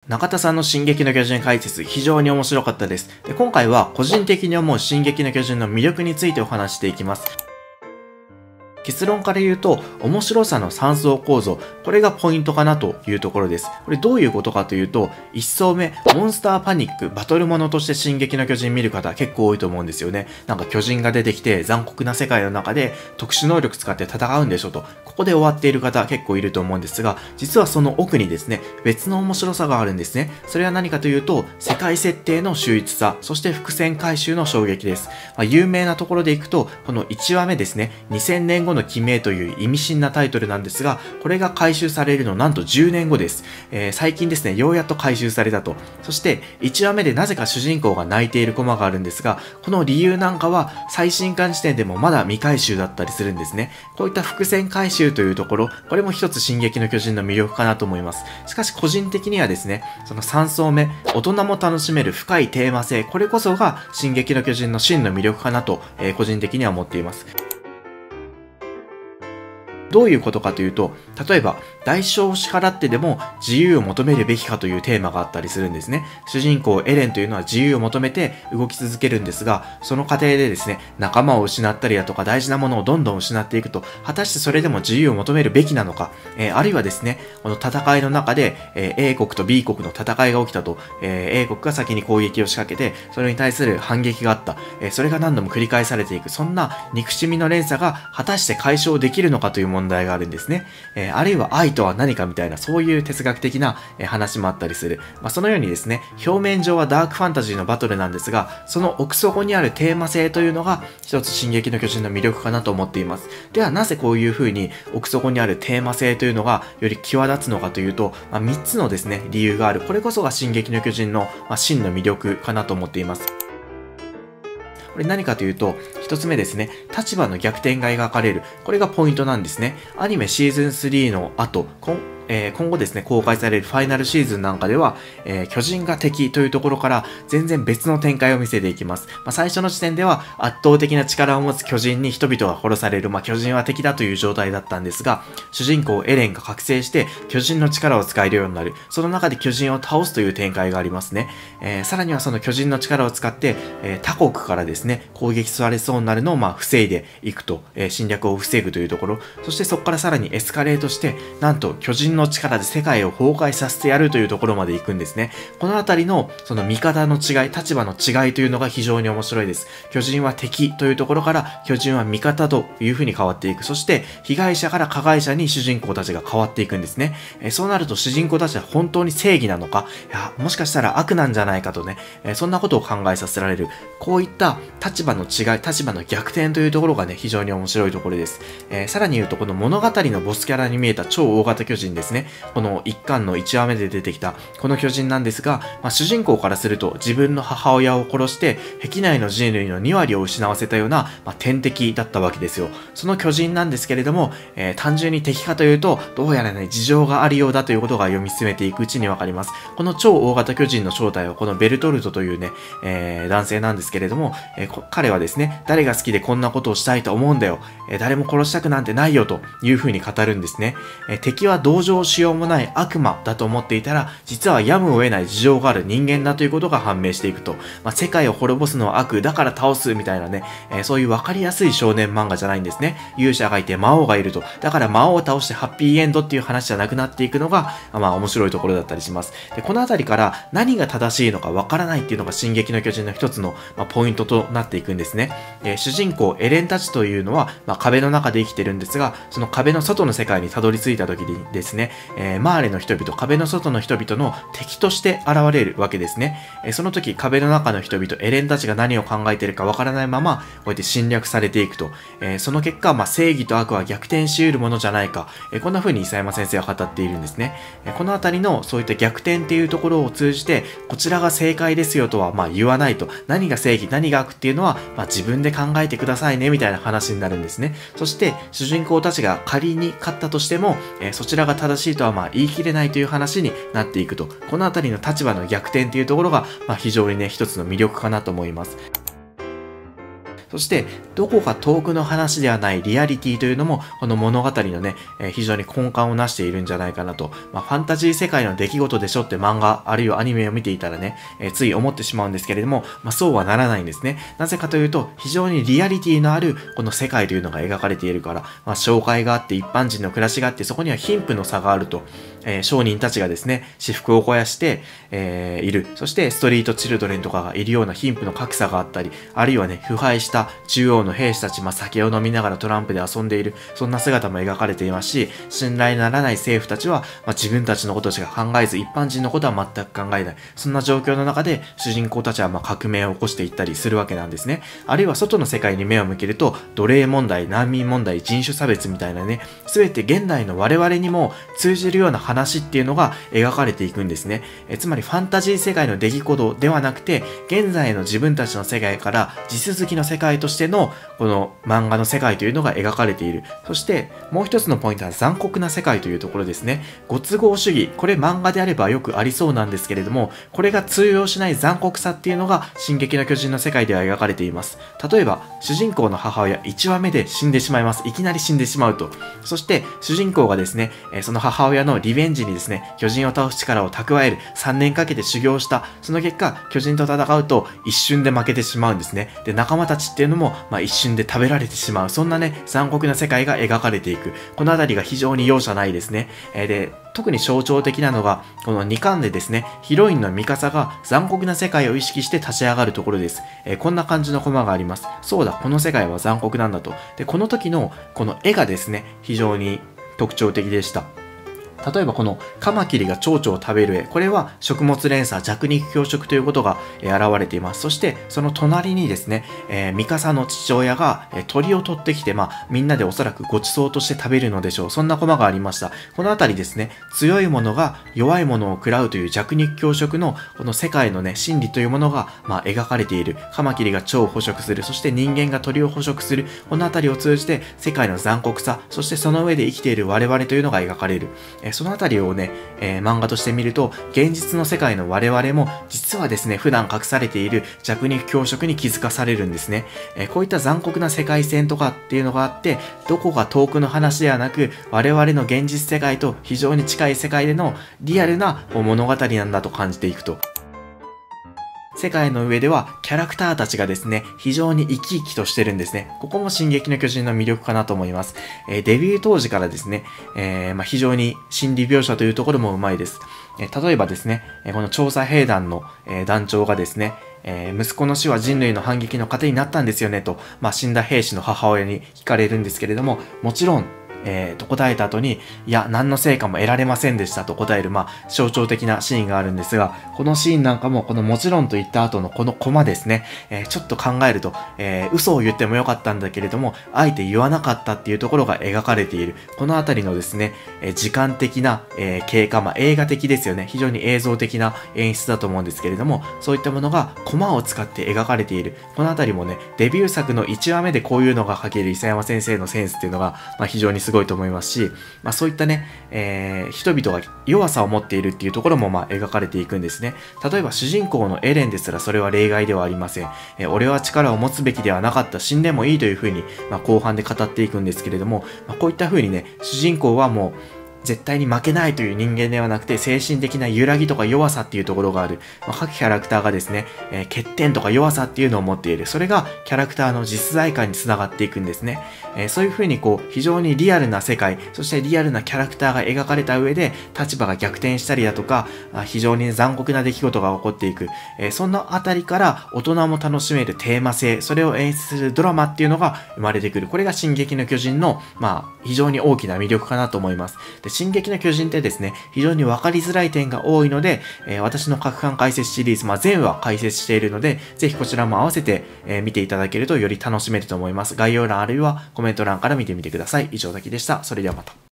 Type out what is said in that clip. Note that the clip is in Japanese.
中田さんの進撃の巨人解説、非常に面白かったです。で、今回は個人的に思う進撃の巨人の魅力についてお話していきます。結論から言うと、面白さの3層構造、これがポイントかなというところです。これどういうことかというと、1層目、モンスターパニック、バトルものとして進撃の巨人見る方結構多いと思うんですよね。なんか巨人が出てきて残酷な世界の中で特殊能力使って戦うんでしょと、ここで終わっている方結構いると思うんですが、実はその奥にですね、別の面白さがあるんですね。それは何かというと、世界設定の秀逸さ、そして伏線回収の衝撃です。有名なところでいくと、この1話目ですね、2000年後の鬼名という意味深なタイトルなんですが、これが回収されるのなんと10年後です。最近ですね、ようやっと回収されたと。そして1話目でなぜか主人公が泣いているコマがあるんですが、この理由なんかは最新刊時点でもまだ未回収だったりするんですね。こういった伏線回収というところ、これも一つ進撃の巨人の魅力かなと思います。しかし個人的にはですね、その3層目、大人も楽しめる深いテーマ性、これこそが進撃の巨人の真の魅力かなと、個人的には思っています。どういうことかというと、例えば、代償を支払ってでも自由を求めるべきかというテーマがあったりするんですね。主人公エレンというのは自由を求めて動き続けるんですが、その過程でですね、仲間を失ったりだとか大事なものをどんどん失っていくと、果たしてそれでも自由を求めるべきなのか、あるいはですね、この戦いの中で、A 国と B 国の戦いが起きたと、A 国が先に攻撃を仕掛けて、それに対する反撃があった。それが何度も繰り返されていく。そんな憎しみの連鎖が果たして解消できるのかという問題があるんですね。あるいは愛とは何かみたいな、そういう哲学的な話もあったりする。そのようにですね、表面上はダークファンタジーのバトルなんですが、その奥底にあるテーマ性というのが一つ進撃の巨人の魅力かなと思っています。ではなぜこういう風に奥底にあるテーマ性というのがより際立つのかというと、3つのですね、理由がある。これこそが進撃の巨人の真の魅力かなと思っています。これ何かというと、一つ目ですね、立場の逆転が描かれる。これがポイントなんですね。アニメシーズン3の後、今後ですね、公開されるファイナルシーズンなんかでは、巨人が敵というところから全然別の展開を見せていきます。最初の時点では圧倒的な力を持つ巨人に人々が殺される、巨人は敵だという状態だったんですが、主人公エレンが覚醒して巨人の力を使えるようになる。その中で巨人を倒すという展開がありますね。さらにはその巨人の力を使って、他国からですね、攻撃されそうになるのを防いでいくと、侵略を防ぐというところ、そしてそこからさらにエスカレートして、なんと巨人の力で世界を崩壊させてやるというところまで行くんですね。このあたりのその見方の違い、立場の違いというのが非常に面白いです。巨人は敵というところから巨人は味方という風に変わっていく。そして被害者から加害者に主人公たちが変わっていくんですね。そうなると主人公たちは本当に正義なのか、もしかしたら悪なんじゃないかとね、そんなことを考えさせられる。こういった立場の違い、立場の逆転というところがね、非常に面白いところです。さらに言うと、この物語のボスキャラに見えた超大型巨人ですね。この1巻の1話目で出てきたこの巨人なんですが、主人公からすると自分の母親を殺して壁内の人類の2割を失わせたような、天敵だったわけですよ。その巨人なんですけれども、単純に敵かというとどうやらね、事情があるようだということが読み進めていくうちにわかります。この超大型巨人の正体はこのベルトルトというね、男性なんですけれども、彼はですね、誰が好きでこんなことをしたいと思うんだよ、誰も殺したくなんてないよという風に語るんですね。敵は同情しようもない悪魔だと思っていたら、実はやむを得ない事情がある人間だということが判明していくと、世界を滅ぼすのは悪だから倒すみたいなね、そういう分かりやすい少年漫画じゃないんですね。勇者がいて魔王がいると、だから魔王を倒してハッピーエンドっていう話じゃなくなっていくのが、面白いところだったりします。で、このあたりから何が正しいのか分からないっていうのが進撃の巨人の一つの、ポイントとなっていくんですね。主人公エレンたちというのは、壁の中で生きてるんですが、その壁の外の世界にたどり着いた時にですね、周りの人々、壁の外の人々の敵として現れるわけですね。その時、壁の中の人々、エレンたちが何を考えているかわからないまま、こうやって侵略されていくと。その結果、正義と悪は逆転し得るものじゃないか。こんな風に伊佐山先生は語っているんですね。このあたりのそういった逆転っていうところを通じて、こちらが正解ですよとは言わないと。何が正義、何が悪っていうのは、自分で考えてくださいね、みたいな話になるんですね。そして、主人公たちが仮に勝ったとしても、そちらが正しいとは言い切れないという話になっていくと。このあたりの立場の逆転というところが、非常にね、一つの魅力かなと思います。 そしてどこか遠くの話ではないリアリティというのもこの物語のね、非常に根幹をなしているんじゃないかなと。ファンタジー世界の出来事でしょって漫画あるいはアニメを見ていたらね、つい思ってしまうんですけれども、そうはならないんですね。なぜかというと非常にリアリティのあるこの世界というのが描かれているから、紹介があって一般人の暮らしがあって、そこには貧富の差があると。商人たちがですね、私服を肥やして、いる。そしてストリートチルドレンとかがいるような貧富の格差があったり、あるいはね、腐敗した中央の兵士たち、酒を飲みながらトランプで遊んでいる、そんな姿も描かれていますし、信頼ならない政府たちは、自分たちのことしか考えず、一般人のことは全く考えない。そんな状況の中で、主人公たちは革命を起こしていったりするわけなんですね。あるいは外の世界に目を向けると、奴隷問題、難民問題、人種差別みたいなね、すべて現代の我々にも通じるような話っていうのが描かれていくんですね。つまりファンタジー世界の出来事ではなくて、現在の自分たちの世界から地続きの世界としてのこの漫画の世界というのが描かれている。そしてもう一つのポイントは残酷な世界というところですね。ご都合主義、これ漫画であればよくありそうなんですけれども、これが通用しない残酷さっていうのが進撃の巨人の世界では描かれています。例えば主人公の母親1話目で死んでしまいます。いきなり死んでしまうと。そして主人公がですね、その母親のリベンジにですね、巨人を倒す力を蓄える3年かけて修行した。その結果巨人と戦うと一瞬で負けてしまうんですね。で、仲間たちっていうのも一瞬で食べられてしまう。そんなね、残酷な世界が描かれていく。このあたりが非常に容赦ないですね。で、特に象徴的なのがこの2巻でですね、ヒロインのミカサが残酷な世界を意識して立ち上がるところです。こんな感じのコマがあります。そうだ、この世界は残酷なんだと。で、この時のこの絵がですね、非常に特徴的でした。例えばこのカマキリが蝶々を食べる絵、これは食物連鎖弱肉強食ということが現れています。そしてその隣にですね、ミカサの父親が鳥を取ってきて、みんなでおそらくご馳走として食べるのでしょう。そんなコマがありました。このあたりですね、強いものが弱いものを食らうという弱肉強食のこの世界のね、心理というものが描かれている。カマキリが蝶を捕食する、そして人間が鳥を捕食する、このあたりを通じて世界の残酷さ、そしてその上で生きている我々というのが描かれる。そのあたりをね、漫画として見ると、現実の世界の我々も実はですね、普段隠されている弱肉強食に気づかされるんですね。こういった残酷な世界線とかっていうのがあって、どこか遠くの話ではなく、我々の現実世界と非常に近い世界でのリアルな物語なんだと感じていくと。世界の上ではキャラクターたちがですね、非常に生き生きとしてるんですね。ここも進撃の巨人の魅力かなと思います。デビュー当時からですね、非常に心理描写というところもうまいです。例えばですね、この調査兵団の、団長がですね、息子の死は人類の反撃の糧になったんですよねと、死んだ兵士の母親に聞かれるんですけれども、もちろんと答えた後に、いや、何の成果も得られませんでしたと答える、象徴的なシーンがあるんですが、このシーンなんかも、このもちろんと言った後のこのコマですね、ちょっと考えると、嘘を言ってもよかったんだけれども、あえて言わなかったっていうところが描かれている。このあたりのですね、時間的な、経過、映画的ですよね。非常に映像的な演出だと思うんですけれども、そういったものがコマを使って描かれている。このあたりもね、デビュー作の1話目でこういうのが描ける伊佐山先生のセンスっていうのが、非常にすごいと思いますし、そういったね、人々が弱さを持っているっていうところも描かれていくんですね。例えば主人公のエレンですらそれは例外ではありません。俺は力を持つべきではなかった、死んでもいいというふうに、後半で語っていくんですけれども、こういったふうにね、主人公はもう絶対に負けないという人間ではなくて、精神的な揺らぎとか弱さっていうところがある。各キャラクターがですね、欠点とか弱さっていうのを持っている。それがキャラクターの実在感につながっていくんですね。そういう風に非常にリアルな世界、そしてリアルなキャラクターが描かれた上で、立場が逆転したりだとか、非常に残酷な出来事が起こっていく。そんなあたりから大人も楽しめるテーマ性、それを演出するドラマっていうのが生まれてくる。これが進撃の巨人の、非常に大きな魅力かなと思います。で、進撃の巨人ってですね、非常に分かりづらい点が多いので、私の各巻解説シリーズ、全話解説しているので、ぜひこちらも合わせて、見ていただけるとより楽しめると思います。概要欄あるいはコメント欄から見てみてください。以上だけでした。それではまた。